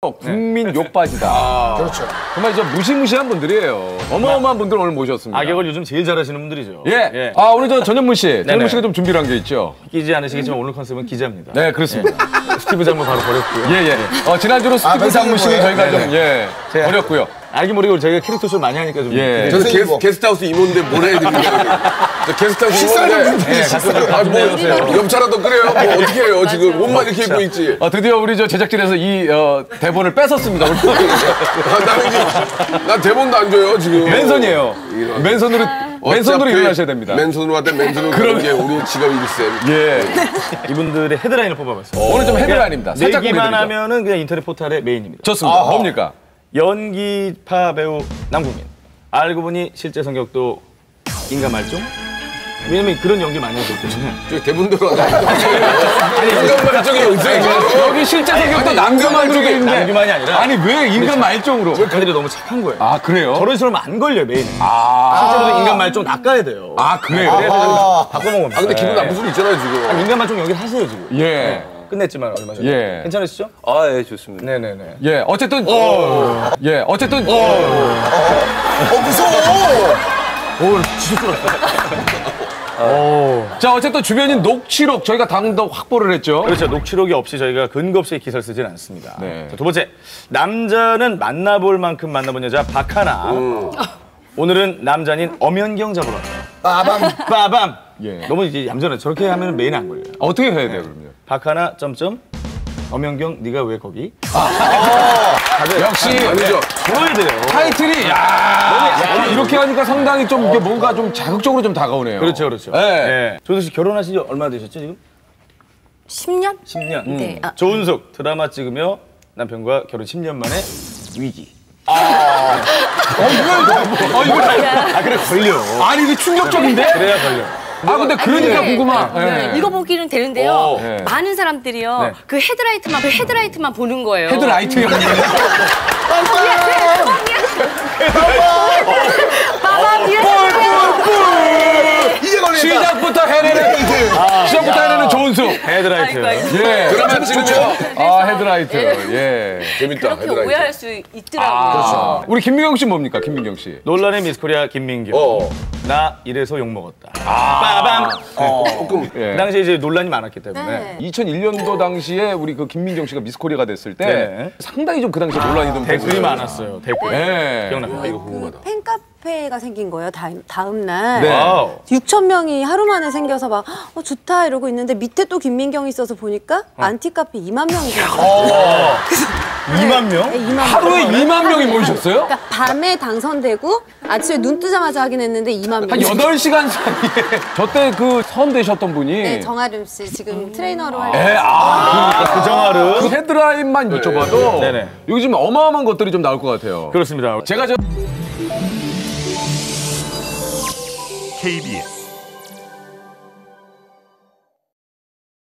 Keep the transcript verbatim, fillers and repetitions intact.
국민 욕바지다. 아, 그렇죠. 정말 저 무시무시한 분들이에요. 어마어마한 분들 오늘 모셨습니다. 악역을 요즘 제일 잘하시는 분들이죠. 예. 예. 아 오늘 저 전현무 씨, 전현무 씨가 좀 준비를 한 게 있죠. 끼지 않으시겠지만 오늘 컨셉은 기자입니다. 네, 그렇습니다. 예. 스티브 장모 바로 버렸고요. 예, 예. 어, 지난주로 스티브 아, 장무 씨는 저희가 네네. 좀 예, 제가- 버렸고요. 알기 모르고 저희가 캐릭터쇼 많이 하니까 좀. 예. 저는 게스, 게스트하우스 이모인데 뭘 해야 됩니까? 저 게스트하우스 이모인데. 식사를 아, 뭐, 옆차라도 그래요? 뭐 어떻게 해요? 지금 옷만 이렇게 입고 있지. 어, 드디어 우리 저 제작진에서 이 어, 대본을 뺏었습니다. 우리. 아, 나는 지금, 나 대본도 안 줘요, 지금. 맨손이에요. 맨손으로, 맨손으로 어차피 일어나셔야 됩니다. 맨손으로 하다 맨손으로 그런 게 우리 직업 일세. 예. 이분들의 헤드라인을 뽑아봤어요. 오늘 좀 헤드라인입니다. 살짝 내기만 보내드리죠. 하면은 그냥 인터넷 포털의 메인입니다. 좋습니다. 뭡니까? 연기파 배우 남궁민. 알고 보니 실제 성격도 인간 말종? 왜냐면 그런 연기 많이 하고 있거든요. 저 대본대로 하자. 아니, 인간 말정이 어디서 여기 실제 성격도 남교만으로 돼 있는데. 남규만이 아니라 아니, 왜 인간 말종으로? 다들이 너무 착한 거예요. 아, 그래요? 저런 식으로 하면 안 걸려요, 메인. 아, 실제로도 인간 말종 낚아야 돼요. 아, 그래요? 그래서 바꿔먹은 겁니다. 아, 근데 기분 나쁠 수도 있잖아요, 지금. 인간 말종 연기 하세요, 지금. 예. 끝냈지만 얼마 전에. 예. 괜찮으시죠? 아, 예, 좋습니다. 네네네. 예, 어쨌든. 예, 어쨌든. 어, 무서워. 오, 진짜 쫄았어. 자, 어쨌든 주변인 녹취록 저희가 당도 확보를 했죠. 그렇죠. 녹취록이 없이 저희가 근거 없이 기사를 쓰지는 않습니다. 네. 자, 두 번째, 남자는 만나볼 만큼 만나본 여자 박하나. 오늘은 남자인 엄연경 잡으러 왔어요. 빠밤. 빠밤. 예. 너무 이제 얌전해. 저렇게 하면 메인 안 걸려요. 어떻게 해야 돼요, 그러면? 박하나 점점 엄연경 네가 왜 거기? 역시. 아니죠. 그래야 돼요. 타이틀이, 야, 이렇게 하니까 상당히 좀 이게 뭔가 좀 자극적으로 좀 다가오네요. 그렇죠, 그렇죠. 예. 예. 조은숙 씨 결혼하신 지 얼마나 되셨죠, 지금? 십 년? 십 년. 네. 아, 조은숙 드라마 찍으며 남편과 결혼 십 년 만에 위기. 어, 이거, 어, 이거. 아, 그래, 걸려. 아니, 이게 충격적인데? 그래야 걸려. 아, 근데 그러니까 네. 궁금한. 네. 예. 읽어보기는 되는데요. 오, 네. 많은 사람들이요. 네. 그 헤드라이트만, 그 헤드라이트만 보는 거예요. 헤드라이트요. 빠밤! 이게 걸린다. 시작부터 해내는, 시작부터 해내는 조은숙. 헤드라이트. 아이고, 아이고. 예. 드라마 찍으면 아, 헤드라이트. 예. 재밌다, 그렇게 헤드라이트. 오해할 수 있더라고요. 아, 우리 김민경 씨 뭡니까, 김민경 씨? 논란의 미스코리아 김민경. 어. 나 이래서 욕먹었다. 빠밤! 조금. 예. 그 당시에 이제 논란이 많았기 때문에. 네. 이천일 년도 당시에 우리 그 김민경 씨가 미스코리아가 됐을 때 네. 상당히 좀 그 당시에 논란이 좀 댓글이 됐어요. 많았어요. 댓글. 예. 기억납니다. 아, 이거 궁금하다. 팬카페가 생긴 거예요. 다음, 다음 날. 네. 와우. 육천 명이 하루 만에 생겨서 막 어, 좋다 이러고 있는데 밑에 또 김민경이 있어서 보니까 안티카페 이만 명이 생겼어요. 이만 명? 네, 이만 하루에 명. 이만 명이 모이셨어요? 그러니까 밤에 당선되고 아침에 눈 뜨자마자 하긴 했는데 이만 명. 한 여덟 시간 사이에 저때 그 선 되셨던 분이 네, 정아름 씨 지금 트레이너로 활동. 예, 아, 그 정화를. 그 헤드라인만 여쭤봐도 네네. 여기 지금 어마어마한 것들이 좀 나올 것 같아요. 그렇습니다. 제가 저 케이비에스